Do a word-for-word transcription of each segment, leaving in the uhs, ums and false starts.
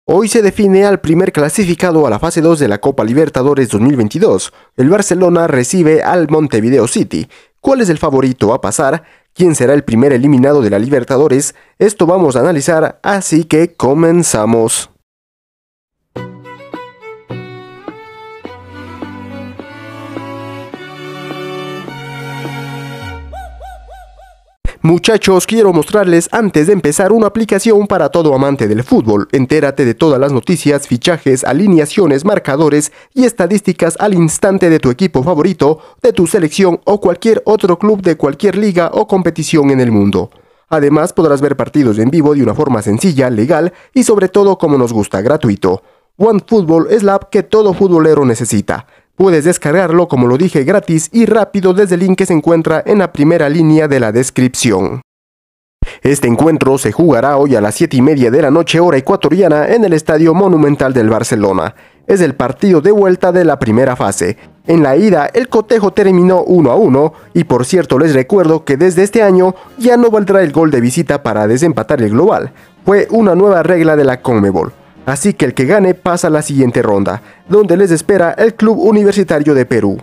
Hoy se define al primer clasificado a la fase dos de la Copa Libertadores dos mil veintidós. El Barcelona recibe al Montevideo City. ¿Cuál es el favorito a pasar? ¿Quién será el primer eliminado de la Libertadores? Esto vamos a analizar, así que comenzamos. Muchachos, quiero mostrarles antes de empezar una aplicación para todo amante del fútbol. Entérate de todas las noticias, fichajes, alineaciones, marcadores y estadísticas al instante de tu equipo favorito, de tu selección o cualquier otro club de cualquier liga o competición en el mundo. Además, podrás ver partidos en vivo de una forma sencilla, legal y sobre todo como nos gusta, gratuito. OneFootball es la app que todo futbolero necesita. Puedes descargarlo, como lo dije, gratis y rápido desde el link que se encuentra en la primera línea de la descripción. Este encuentro se jugará hoy a las siete y media de la noche hora ecuatoriana en el Estadio Monumental del Barcelona. Es el partido de vuelta de la primera fase. En la ida el cotejo terminó uno a uno y por cierto les recuerdo que desde este año ya no valdrá el gol de visita para desempatar el global. Fue una nueva regla de la Conmebol. Así que el que gane pasa a la siguiente ronda, donde les espera el Club Universitario de Perú.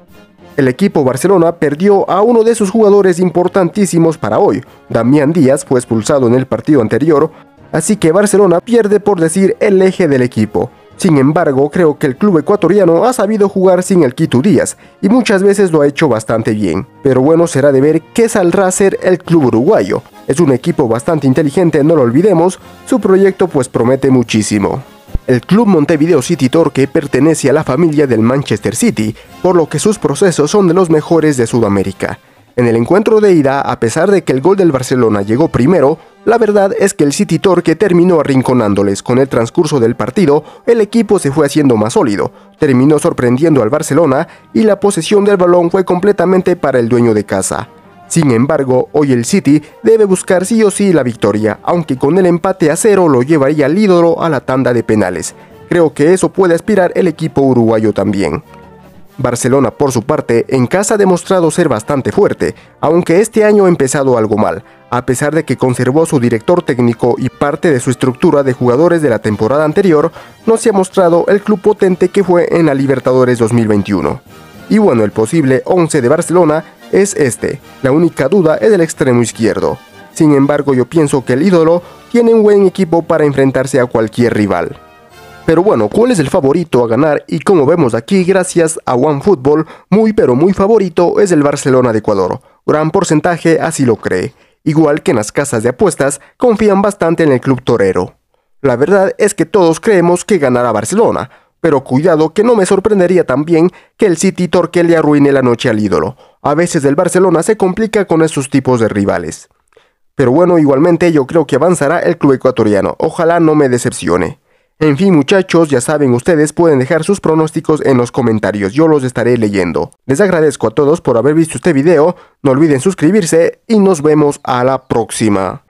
El equipo Barcelona perdió a uno de sus jugadores importantísimos para hoy. Damián Díaz fue expulsado en el partido anterior, así que Barcelona pierde, por decir, el eje del equipo. Sin embargo, creo que el club ecuatoriano ha sabido jugar sin el Quito Díaz y muchas veces lo ha hecho bastante bien. Pero bueno, será de ver qué saldrá a ser el club uruguayo. Es un equipo bastante inteligente, no lo olvidemos, su proyecto pues promete muchísimo. El club Montevideo City Torque pertenece a la familia del Manchester City, por lo que sus procesos son de los mejores de Sudamérica. En el encuentro de ida, a pesar de que el gol del Barcelona llegó primero, la verdad es que el City Torque terminó arrinconándoles. Con el transcurso del partido, el equipo se fue haciendo más sólido, terminó sorprendiendo al Barcelona y la posesión del balón fue completamente para el dueño de casa. Sin embargo, hoy el City debe buscar sí o sí la victoria, aunque con el empate a cero lo llevaría al ídolo a la tanda de penales. Creo que eso puede aspirar el equipo uruguayo también. Barcelona, por su parte, en casa ha demostrado ser bastante fuerte, aunque este año ha empezado algo mal. A pesar de que conservó su director técnico y parte de su estructura de jugadores de la temporada anterior, no se ha mostrado el club potente que fue en la Libertadores dos mil veintiuno. Y bueno, el posible once de Barcelona es este. La única duda es el extremo izquierdo. Sin embargo, yo pienso que el ídolo tiene un buen equipo para enfrentarse a cualquier rival. Pero bueno, ¿cuál es el favorito a ganar? Y como vemos aquí, gracias a OneFootball, muy pero muy favorito es el Barcelona de Ecuador. Gran porcentaje así lo cree. Igual que en las casas de apuestas, confían bastante en el club torero. La verdad es que todos creemos que ganará Barcelona, pero cuidado que no me sorprendería también que el City Torque le arruine la noche al ídolo. A veces el Barcelona se complica con estos tipos de rivales. Pero bueno, igualmente yo creo que avanzará el club ecuatoriano. Ojalá no me decepcione. En fin, muchachos, ya saben, ustedes pueden dejar sus pronósticos en los comentarios, yo los estaré leyendo. Les agradezco a todos por haber visto este video, no olviden suscribirse y nos vemos a la próxima.